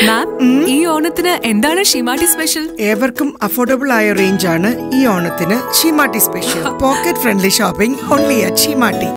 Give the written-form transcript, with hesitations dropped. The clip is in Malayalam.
മാം, ഈ ഓണത്തിന് എന്താണ് ഷീമാട്ടി സ്പെഷ്യൽ? ഏവർക്കും അഫോർഡബിൾ ആയ റേഞ്ച് ആണ് ഈ ഓണത്തിന് Seematti special. Pocket friendly shopping only at Seematti.